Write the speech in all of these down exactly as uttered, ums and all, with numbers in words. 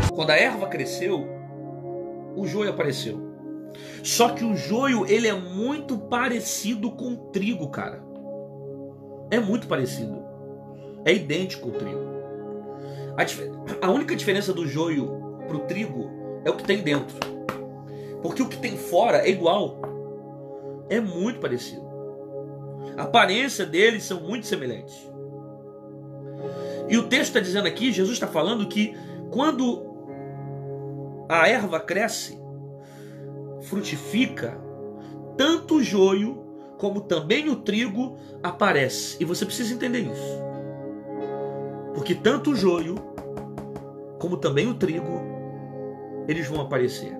Quando a erva cresceu, o joio apareceu. Só que o joio, ele é muito parecido com o trigo, cara. É muito parecido. É idêntico ao trigo. A, dif... a única diferença do joio para o trigo é o que tem dentro. Porque o que tem fora é igual. É muito parecido. A aparência deles são muito semelhantes. E o texto está dizendo aqui, Jesus está falando que quando a erva cresce, frutifica, tanto o joio como também o trigo aparece. E você precisa entender isso. Porque tanto o joio como também o trigo, eles vão aparecer.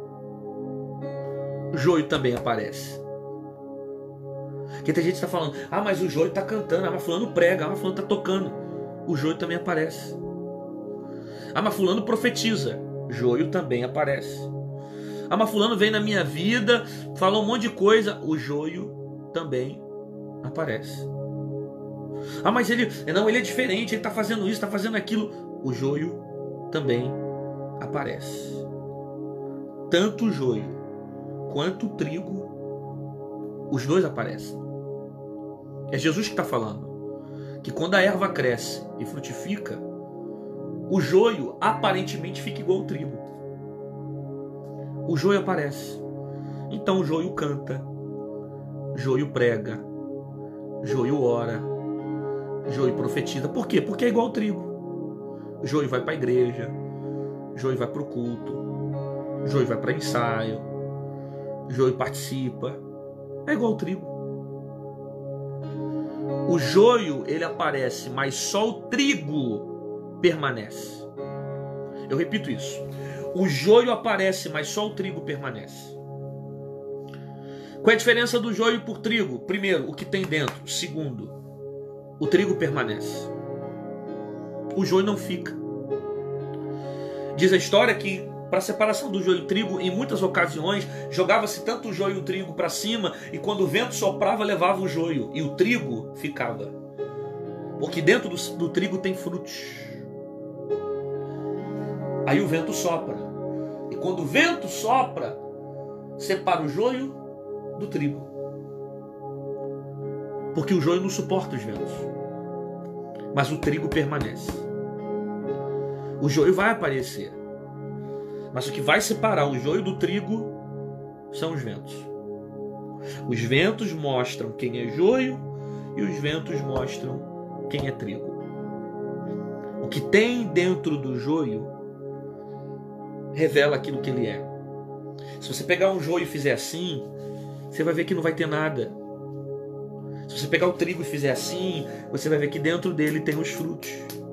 O joio também aparece. Porque tem gente que está falando, ah, mas o joio está cantando, ah, mas fulano prega, ah, mas fulano está tocando. O joio também aparece. Ah, mas fulano profetiza. Joio também aparece. Ah, mas fulano vem na minha vida, fala um monte de coisa. O joio também aparece. Ah, mas ele, não, ele é diferente, ele está fazendo isso, está fazendo aquilo. O joio também aparece. Tanto o joio quanto o trigo, os dois aparecem. É Jesus que está falando que quando a erva cresce e frutifica, o joio aparentemente fica igual ao trigo. O joio aparece. Então o joio canta, joio prega, joio ora, joio profetiza. Por quê? Porque é igual ao trigo. O joio vai para a igreja, o joio vai para o culto, o joio vai para ensaio, o joio participa. É igual ao trigo. O joio, ele aparece, mas só o trigo permanece. Eu repito isso. O joio aparece, mas só o trigo permanece. Qual é a diferença do joio por trigo? Primeiro, o que tem dentro. Segundo, o trigo permanece. O joio não fica. Diz a história que para a separação do joio e trigo, em muitas ocasiões, jogava-se tanto o joio e o trigo para cima, e quando o vento soprava, levava o joio, e o trigo ficava. Porque dentro do, do trigo tem frutos. Aí o vento sopra. E quando o vento sopra, separa o joio do trigo. Porque o joio não suporta os ventos. Mas o trigo permanece. O joio vai aparecer. Mas o que vai separar o joio do trigo são os ventos. Os ventos mostram quem é joio e os ventos mostram quem é trigo. O que tem dentro do joio revela aquilo que ele é. Se você pegar um joio e fizer assim, você vai ver que não vai ter nada. Se você pegar o trigo e fizer assim, você vai ver que dentro dele tem os frutos.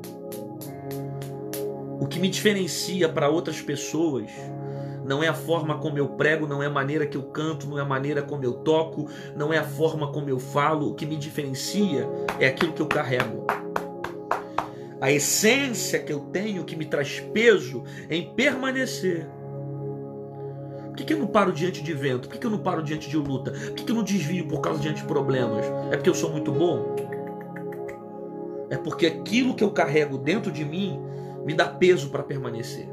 O que me diferencia para outras pessoas não é a forma como eu prego, não é a maneira que eu canto, não é a maneira como eu toco, não é a forma como eu falo. O que me diferencia é aquilo que eu carrego. A essência que eu tenho, que me traz peso em permanecer. Por que, que eu não paro diante de vento? Por que, que eu não paro diante de luta? Por que, que eu não desvio por causa diante de problemas? É porque eu sou muito bom? É porque aquilo que eu carrego dentro de mim me dá peso para permanecer.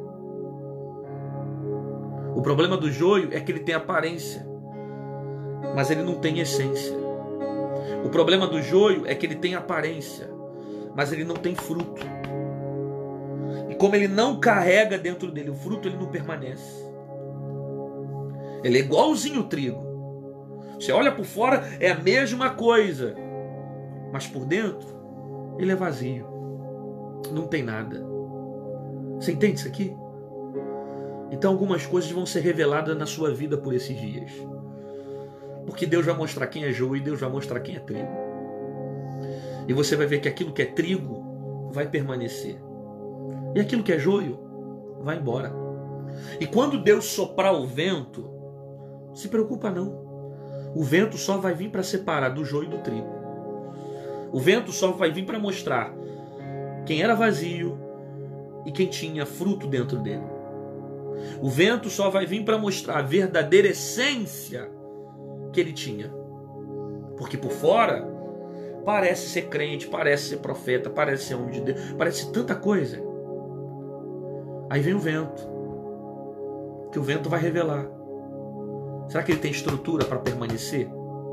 O problema do joio é que ele tem aparência, mas ele não tem essência. O problema do joio é que ele tem aparência, mas ele não tem fruto. E como ele não carrega dentro dele o fruto, ele não permanece. Ele é igualzinho o trigo. Você olha por fora, é a mesma coisa, mas por dentro ele é vazio. Não tem nada. Você entende isso aqui? Então algumas coisas vão ser reveladas na sua vida por esses dias. Porque Deus vai mostrar quem é joio e Deus vai mostrar quem é trigo. E você vai ver que aquilo que é trigo vai permanecer. E aquilo que é joio vai embora. E quando Deus soprar o vento, se preocupa não. O vento só vai vir para separar do joio e do trigo. O vento só vai vir para mostrar quem era vazio e quem tinha fruto dentro dele. O vento só vai vir para mostrar a verdadeira essência que ele tinha. Porque por fora parece ser crente, parece ser profeta, parece ser homem de Deus, parece tanta coisa. Aí vem o vento, que o vento vai revelar. Será que ele tem estrutura para permanecer?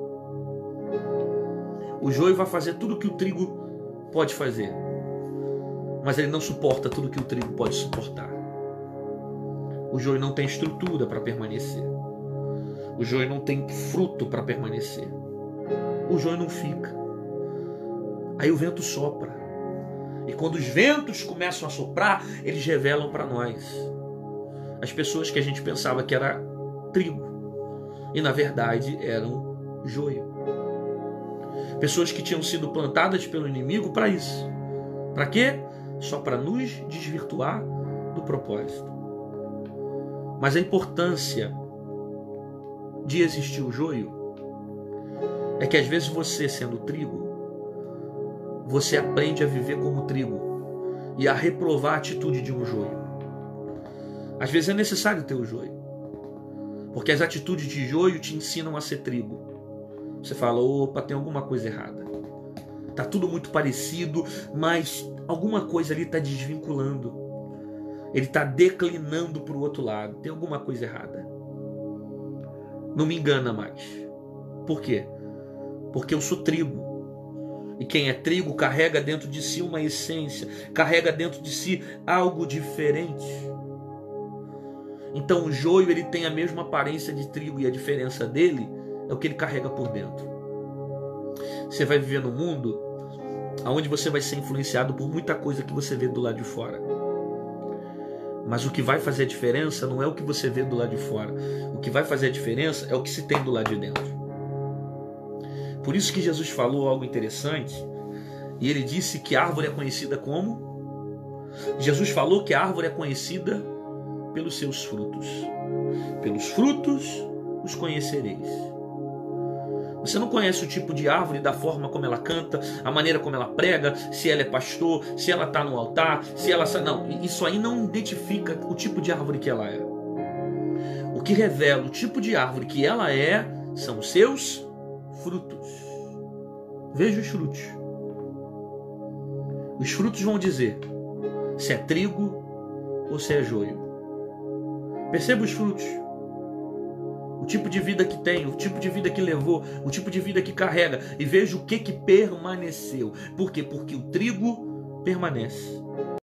O joio vai fazer tudo que o trigo pode fazer, mas ele não suporta tudo que o trigo pode suportar. O joio não tem estrutura para permanecer. O joio não tem fruto para permanecer. O joio não fica. Aí o vento sopra. E quando os ventos começam a soprar, eles revelam para nós as pessoas que a gente pensava que era trigo, e na verdade eram joio. Pessoas que tinham sido plantadas pelo inimigo para isso. Para quê? Só para nos desvirtuar do propósito. Mas a importância de existir o joio é que às vezes você, sendo trigo, você aprende a viver como trigo e a reprovar a atitude de um joio. Às vezes é necessário ter o joio, porque as atitudes de joio te ensinam a ser trigo. Você fala, opa, tem alguma coisa errada. Tá tudo muito parecido, mas alguma coisa ali está desvinculando. Ele está declinando para o outro lado. Tem alguma coisa errada. Não me engana mais. Por quê? Porque eu sou trigo. E quem é trigo carrega dentro de si uma essência, carrega dentro de si algo diferente. Então o joio, ele tem a mesma aparência de trigo, e a diferença dele é o que ele carrega por dentro. Você vai viver num mundo onde você vai ser influenciado por muita coisa que você vê do lado de fora. Mas o que vai fazer a diferença não é o que você vê do lado de fora. O que vai fazer a diferença é o que se tem do lado de dentro. Por isso que Jesus falou algo interessante, e ele disse que a árvore é conhecida como? Jesus falou que a árvore é conhecida pelos seus frutos. Pelos frutos os conhecereis. Você não conhece o tipo de árvore da forma como ela canta, a maneira como ela prega, se ela é pastor, se ela está no altar, se ela... Não, isso aí não identifica o tipo de árvore que ela é. O que revela o tipo de árvore que ela é são os seus frutos. Veja os frutos. Os frutos vão dizer se é trigo ou se é joio. Perceba os frutos. O tipo de vida que tem, o tipo de vida que levou, o tipo de vida que carrega, e veja o que que permaneceu. Por quê? Porque o trigo permanece.